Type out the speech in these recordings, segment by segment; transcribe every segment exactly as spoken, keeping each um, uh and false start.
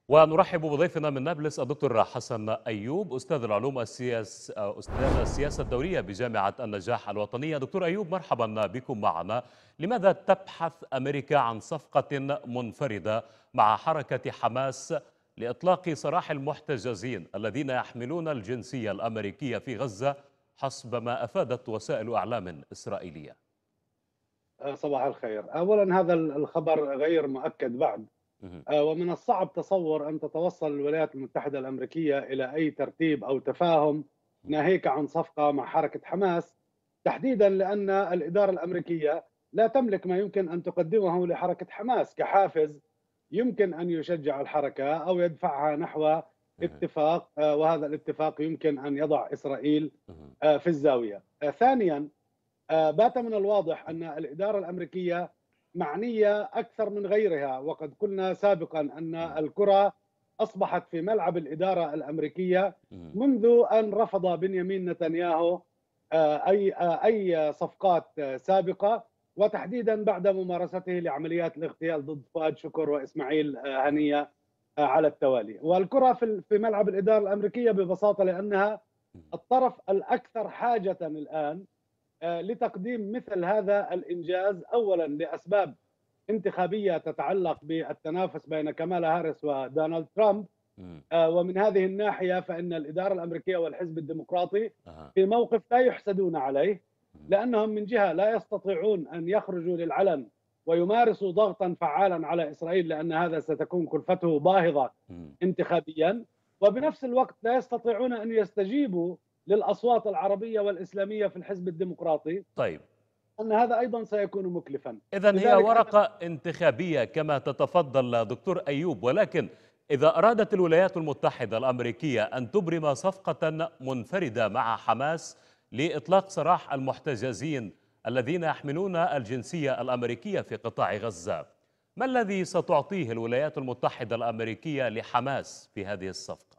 ونرحب بضيفنا من نابلس الدكتور حسن أيوب، أستاذ العلوم السياس أستاذ السياسة الدولية بجامعة النجاح الوطنية. دكتور أيوب، مرحبا بكم معنا. لماذا تبحث أمريكا عن صفقة منفردة مع حركة حماس لإطلاق سراح المحتجزين الذين يحملون الجنسية الأمريكية في غزة حسب ما أفادت وسائل أعلام إسرائيلية؟ آه، صباح الخير. أولا هذا الخبر غير مؤكد بعد. مهم. آه، ومن الصعب تصور أن تتوصل الولايات المتحدة الأمريكية إلى أي ترتيب أو تفاهم ناهيك عن صفقة مع حركة حماس، تحديدا لأن الإدارة الأمريكية لا تملك ما يمكن أن تقدمه لحركة حماس كحافز يمكن أن يشجع الحركة أو يدفعها نحو مهم. اتفاق، آه، وهذا الاتفاق يمكن أن يضع إسرائيل مهم. آه، في الزاوية. آه، ثانيا، آه، بات من الواضح أن الإدارة الأمريكية معنية أكثر من غيرها، وقد قلنا سابقا أن مهم. الكرة أصبحت في ملعب الإدارة الأمريكية مهم. منذ أن رفض بنيامين نتنياهو آه، أي آه، أي صفقات آه، سابقة، وتحديدا بعد ممارسته لعمليات الاغتيال ضد فؤاد شكر وإسماعيل آه، هنية آه، على التوالي. والكرة في في ملعب الإدارة الأمريكية ببساطة لأنها مهم. الطرف الأكثر حاجة الآن آه، لتقديم مثل هذا الإنجاز، أولا لأسباب انتخابية تتعلق بالتنافس بين كمالا هاريس ودونالد ترامب. مهم. آه، ومن هذه الناحية فإن الإدارة الأمريكية والحزب الديمقراطي أها. في موقف لا يحسدون عليه، مهم. لأنهم من جهة لا يستطيعون أن يخرجوا للعلن ويمارسوا ضغطا فعالا على إسرائيل، لأن هذا ستكون كلفته باهظة مهم. انتخابيا، وبنفس الوقت لا يستطيعون أن يستجيبوا للأصوات العربية والإسلامية في الحزب الديمقراطي، طيب، أن هذا أيضا سيكون مكلفا. إذن هي لذلك أنا ورقة انتخابية كما تتفضل دكتور أيوب، ولكن إذا أرادت الولايات المتحدة الأمريكية أن تبرم صفقة منفردة مع حماس لإطلاق سراح المحتجزين الذين يحملون الجنسية الأمريكية في قطاع غزة، ما الذي ستعطيه الولايات المتحدة الأمريكية لحماس في هذه الصفقة؟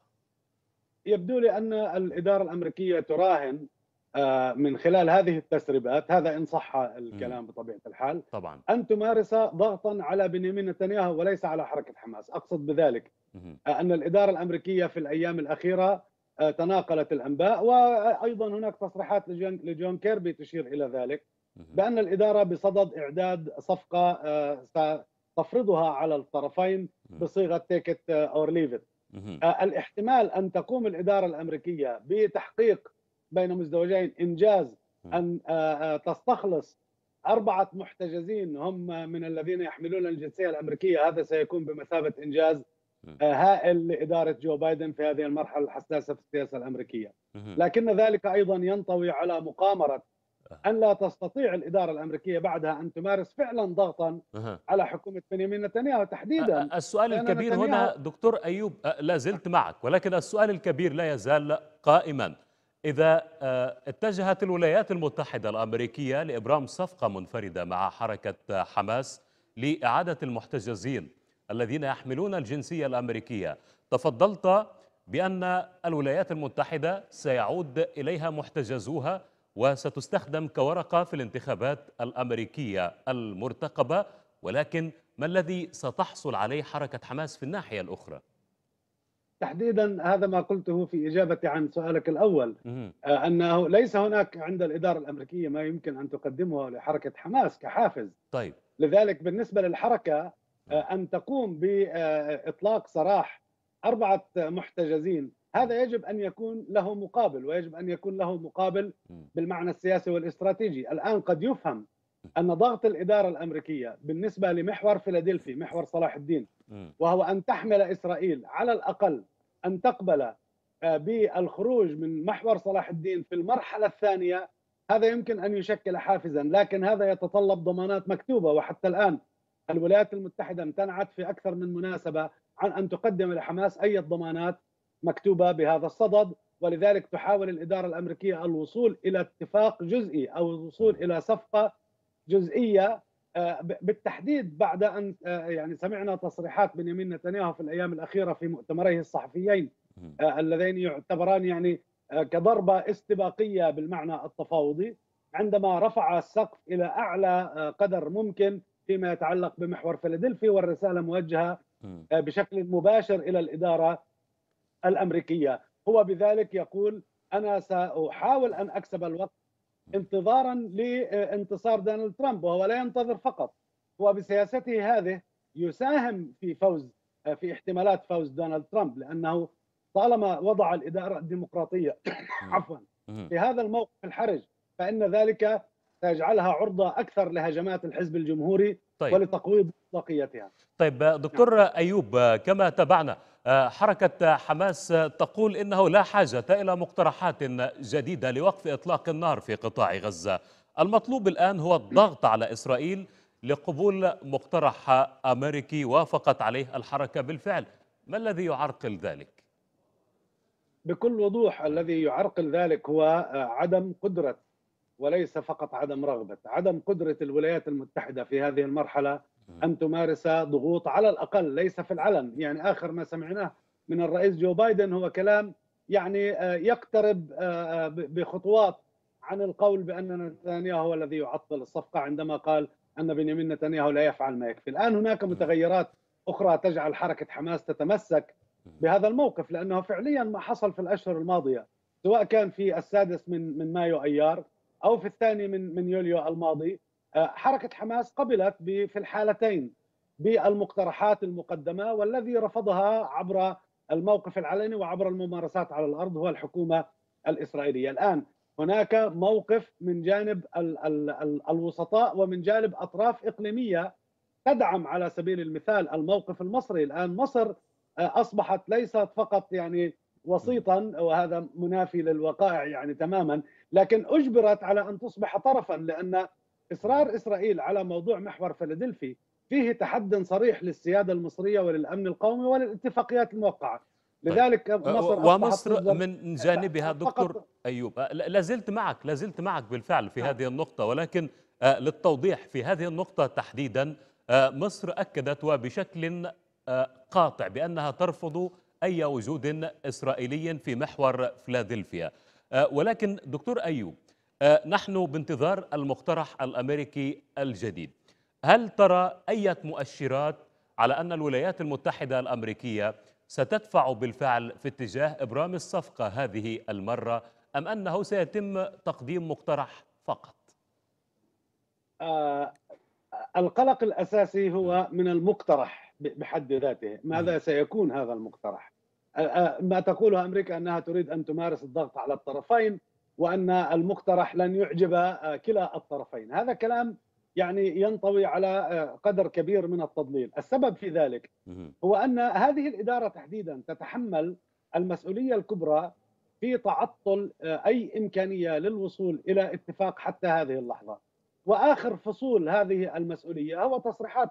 يبدو لي أن الإدارة الأمريكية تراهن آه، من خلال هذه التسريبات، هذا إن صح مم. الكلام بطبيعة الحال، طبعا. أن تمارس ضغطا على بنيامين نتنياهو وليس على حركة حماس. أقصد بذلك مم. آه، أن الإدارة الأمريكية في الأيام الأخيرة آه، تناقلت الأنباء، وأيضا هناك تصريحات لجون لجون كيربي تشير إلى ذلك، مم. بأن الإدارة بصدد إعداد صفقة آه، ستفرضها على الطرفين بصيغة take it or leave it. مم. آه، الاحتمال أن تقوم الإدارة الأمريكية بتحقيق بين مزدوجين إنجاز مم. أن آه، آه، تستخلص أربعة محتجزين هم من الذين يحملون الجنسية الأمريكية، هذا سيكون بمثابة إنجاز مم. آه، هائل لإدارة جو بايدن في هذه المرحلة الحساسة في السياسة الأمريكية. مم. لكن ذلك أيضا ينطوي على مقامرة أها. أن لا تستطيع الإدارة الأمريكية بعدها أن تمارس فعلا ضغطا أها. على حكومة بنيامين نتنياهو تحديدا، السؤال لأن الكبير نتنياهو هنا دكتور أيوب، أه، لا زلت معك، ولكن السؤال الكبير لا يزال قائما. إذا أه، اتجهت الولايات المتحدة الأمريكية لإبرام صفقة منفردة مع حركة حماس لإعادة المحتجزين الذين يحملون الجنسية الأمريكية، تفضلت بأن الولايات المتحدة سيعود إليها محتجزوها وستستخدم كورقة في الانتخابات الأمريكية المرتقبة، ولكن ما الذي ستحصل عليه حركة حماس في الناحية الأخرى؟ تحديدا هذا ما قلته في إجابتي عن سؤالك الأول، مهم. آه، أنه ليس هناك عند الإدارة الأمريكية ما يمكن أن تقدمه لحركة حماس كحافز. طيب. لذلك بالنسبة للحركة آه، مم. أن تقوم بإطلاق سراح أربعة محتجزين، مم. هذا يجب أن يكون له مقابل، ويجب أن يكون له مقابل مم. بالمعنى السياسي والاستراتيجي. الآن قد يفهم أن ضغط الإدارة الأمريكية بالنسبة لمحور فيلادلفي، محور صلاح الدين، مم. وهو أن تحمل إسرائيل على الأقل أن تقبل آه، بالخروج من محور صلاح الدين في المرحلة الثانية، هذا يمكن أن يشكل حافزا، لكن هذا يتطلب ضمانات مكتوبة، وحتى الآن الولايات المتحدة امتنعت في أكثر من مناسبة عن أن تقدم لحماس أي ضمانات مكتوبة بهذا الصدد. ولذلك تحاول الإدارة الأمريكية الوصول إلى اتفاق جزئي أو الوصول مم. إلى صفقة جزئية، آه، بالتحديد بعد أن آه، يعني سمعنا تصريحات بنيامين نتنياهو في الأيام الأخيرة في مؤتمريه الصحفيين مم. آه، اللذين يعتبران يعني آه، كضربة استباقية بالمعنى التفاوضي، عندما رفع السقف إلى أعلى آه، قدر ممكن فيما يتعلق بمحور فيلادلفيا، والرسالة موجهة مم. بشكل مباشر إلى الإدارة الأمريكية. هو بذلك يقول أنا سأحاول أن أكسب الوقت انتظارا لانتصار دونالد ترامب، وهو لا ينتظر فقط، هو بسياسته هذه يساهم في فوز في احتمالات فوز دونالد ترامب، لأنه طالما وضع الإدارة الديمقراطية مم. عفوا مم. في هذا الموقف الحرج، فإن ذلك سيجعلها عرضة أكثر لهجمات الحزب الجمهوري طيب. ولتقويض مصداقيتها. طيب نعم. دكتور أيوب، كما تابعنا حركة حماس تقول إنه لا حاجة إلى مقترحات جديدة لوقف إطلاق النار في قطاع غزة. المطلوب الآن هو الضغط على إسرائيل لقبول مقترح أمريكي وافقت عليه الحركة بالفعل. ما الذي يعرقل ذلك؟ بكل وضوح الذي يعرقل ذلك هو عدم قدرة، وليس فقط عدم رغبة، عدم قدرة الولايات المتحدة في هذه المرحلة أن تمارس ضغوط على الأقل ليس في العلن. يعني آخر ما سمعناه من الرئيس جو بايدن هو كلام يعني يقترب بخطوات عن القول بأن نتنياهو هو الذي يعطل الصفقة، عندما قال أن بنيامين نتنياهو لا يفعل ما يكفي. الآن هناك متغيرات أخرى تجعل حركة حماس تتمسك بهذا الموقف، لأنه فعليا ما حصل في الأشهر الماضية، سواء كان في السادس من من مايو أيار أو في الثاني من من يوليو الماضي، حركة حماس قبلت في الحالتين بالمقترحات المقدمة، والذي رفضها عبر الموقف العلني وعبر الممارسات على الأرض هو الحكومة الإسرائيلية. الآن هناك موقف من جانب ال ال ال الوسطاء ومن جانب أطراف إقليمية تدعم على سبيل المثال الموقف المصري. الآن مصر أصبحت ليست فقط يعني وسيطا، وهذا منافي للوقائع يعني تماما، لكن أجبرت على أن تصبح طرفا، لأن إصرار إسرائيل على موضوع محور فيلادلفي فيه تحد صريح للسيادة المصرية وللأمن القومي وللاتفاقيات الموقعة. طيب، لذلك مصر أصبحت ومصر تصدر من جانبها دكتور فقط. أيوب، لازلت معك لازلت معك بالفعل في نعم. هذه النقطة، ولكن للتوضيح في هذه النقطة تحديدا، مصر أكدت وبشكل قاطع بأنها ترفض أي وجود إسرائيلي في محور فيلادلفيا. ولكن دكتور أيوب، نحن بانتظار المقترح الأمريكي الجديد. هل ترى أي مؤشرات على أن الولايات المتحدة الأمريكية ستدفع بالفعل في اتجاه إبرام الصفقة هذه المرة، أم أنه سيتم تقديم مقترح فقط؟ آه القلق الأساسي هو من المقترح بحد ذاته، ماذا سيكون هذا المقترح؟ ما تقوله أمريكا أنها تريد أن تمارس الضغط على الطرفين، وأن المقترح لن يعجب كلا الطرفين. هذا كلام يعني ينطوي على قدر كبير من التضليل. السبب في ذلك هو أن هذه الإدارة تحديدا تتحمل المسؤولية الكبرى في تعطل أي إمكانية للوصول إلى اتفاق حتى هذه اللحظة. واخر فصول هذه المسؤوليه هو تصريحات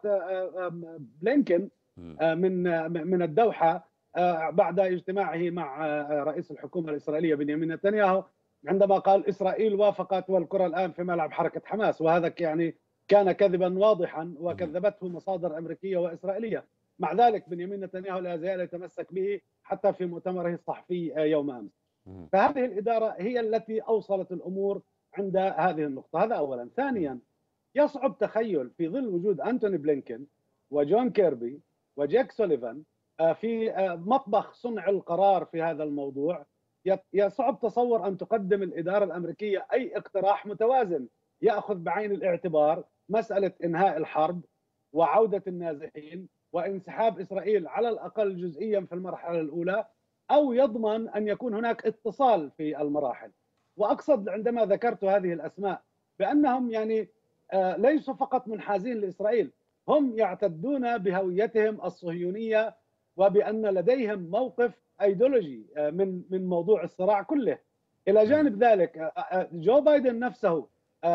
بلينكن من من الدوحه بعد اجتماعه مع رئيس الحكومه الاسرائيليه بنيامين نتنياهو، عندما قال اسرائيل وافقت والكره الان في ملعب حركه حماس، وهذا يعني كان كذبا واضحا وكذبته مصادر امريكيه واسرائيليه. مع ذلك بنيامين نتنياهو لا زال يتمسك به حتى في مؤتمره الصحفي يوم امس. فهذه الاداره هي التي اوصلت الامور عند هذه النقطة. هذا أولا. ثانيا، يصعب تخيل في ظل وجود أنتوني بلينكن وجون كيربي وجاك سوليفان في مطبخ صنع القرار في هذا الموضوع، يصعب تصور أن تقدم الإدارة الأمريكية أي اقتراح متوازن يأخذ بعين الاعتبار مسألة إنهاء الحرب وعودة النازحين وانسحاب إسرائيل على الأقل جزئيا في المرحلة الأولى، أو يضمن أن يكون هناك اتصال في المراحل. واقصد عندما ذكرت هذه الاسماء بانهم يعني ليسوا فقط منحازين لاسرائيل، هم يعتدون بهويتهم الصهيونيه وبان لديهم موقف ايديولوجي من من موضوع الصراع كله. الى جانب ذلك جو بايدن نفسه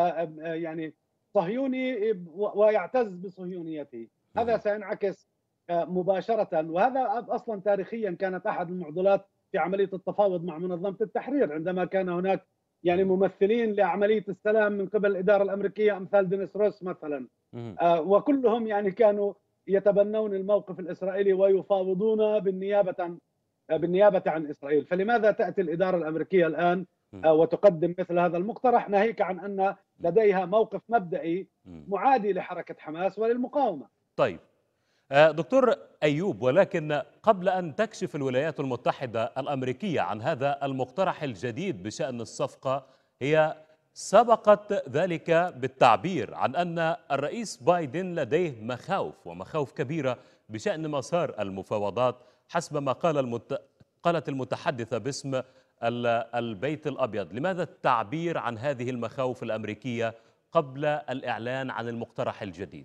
يعني صهيوني ويعتز بصهيونيته، هذا سينعكس مباشره، وهذا اصلا تاريخيا كانت احد المعضلات في عمليه التفاوض مع منظمه التحرير، عندما كان هناك يعني ممثلين لعمليه السلام من قبل الاداره الامريكيه امثال دينيس روس مثلا، آه وكلهم يعني كانوا يتبنون الموقف الاسرائيلي ويفاوضون بالنيابه بالنيابه عن اسرائيل. فلماذا تاتي الاداره الامريكيه الان آه وتقدم مثل هذا المقترح، ناهيك عن ان لديها موقف مبدئي معادي لحركه حماس وللمقاومه؟ طيب، آه، دكتور أيوب، ولكن قبل أن تكشف الولايات المتحدة الأمريكية عن هذا المقترح الجديد بشأن الصفقة، هي سبقت ذلك بالتعبير عن أن الرئيس بايدن لديه مخاوف ومخاوف كبيرة بشأن مسار المفاوضات حسب ما قال المت... قالت المتحدثة باسم ال- البيت الأبيض. لماذا التعبير عن هذه المخاوف الأمريكية قبل الإعلان عن المقترح الجديد؟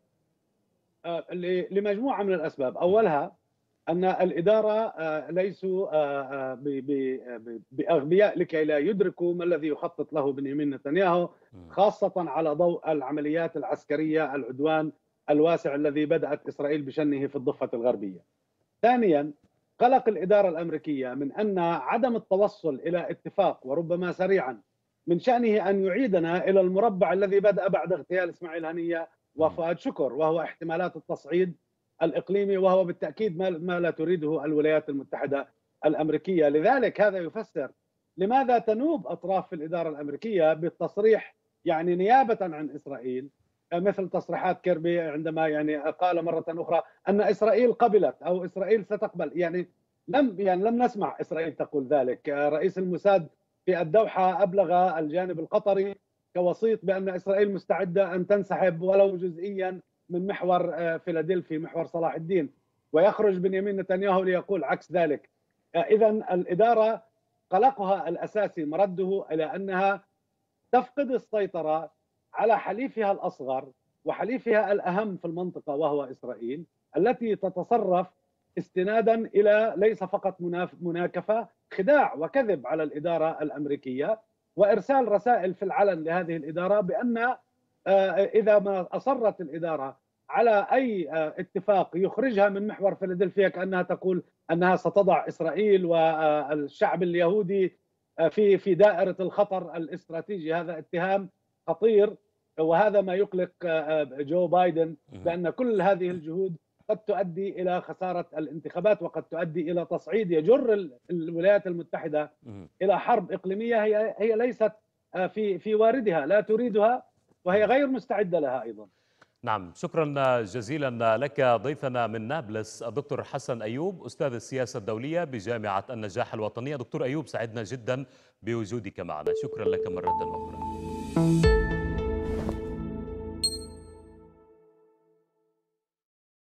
آه، ل- لمجموعة من الأسباب. أولها أن الإدارة آه، ليسوا آه، آه، ب- ب- ب- بأغبياء لكي لا يدركوا ما الذي يخطط له بنيامين نتنياهو، مم. خاصة على ضوء العمليات العسكرية، العدوان الواسع الذي بدأت إسرائيل بشنه في الضفة الغربية. ثانيا، قلق الإدارة الأمريكية من أن عدم التوصل إلى اتفاق وربما سريعا من شأنه أن يعيدنا إلى المربع الذي بدأ بعد اغتيال إسماعيل هنية مم. وفؤاد شكر، وهو احتمالات التصعيد الإقليمي، وهو بالتأكيد ما ما لا تريده الولايات المتحدة الأمريكية. لذلك هذا يفسر لماذا تنوب أطراف في الإدارة الأمريكية بالتصريح، يعني نيابة عن إسرائيل، مثل تصريحات كيربي عندما يعني قال مرة أخرى أن إسرائيل قبلت أو إسرائيل ستقبل. يعني لم يعني لم نسمع إسرائيل تقول ذلك. رئيس الموساد في الدوحة أبلغ الجانب القطري كوسيط بأن إسرائيل مستعدة أن تنسحب ولو جزئيا من محور آه، فيلادلفي، محور صلاح الدين، ويخرج بنيامين نتنياهو ليقول عكس ذلك. إذا الإدارة قلقها الأساسي مرده إلى أنها تفقد السيطرة على حليفها الأصغر وحليفها الأهم في المنطقة وهو إسرائيل، التي تتصرف استنادا إلى ليس فقط مناكفة، خداع وكذب على الإدارة الأمريكية، وإرسال رسائل في العلن لهذه الإدارة بأن آه، إذا ما أصرت الإدارة على أي آه، اتفاق يخرجها من محور فيلادلفيا، كأنها تقول أنها ستضع إسرائيل والشعب اليهودي آه، في في دائرة الخطر الاستراتيجي. هذا اتهام خطير، وهذا ما يقلق آه، جو بايدن، مم. بأن كل هذه الجهود قد تؤدي إلى خسارة الانتخابات، وقد تؤدي إلى تصعيد يجر ال- الولايات المتحدة مم. إلى حرب إقليمية هي هي ليست آه، في في واردها، لا تريدها وهي مم. غير مستعدة لها أيضا. نعم، شكرا جزيلا لك ضيفنا من نابلس الدكتور حسن أيوب، أستاذ السياسة الدولية بجامعة النجاح الوطنية. دكتور أيوب، سعدنا جدا بوجودك معنا، شكرا لك مرة أخرى.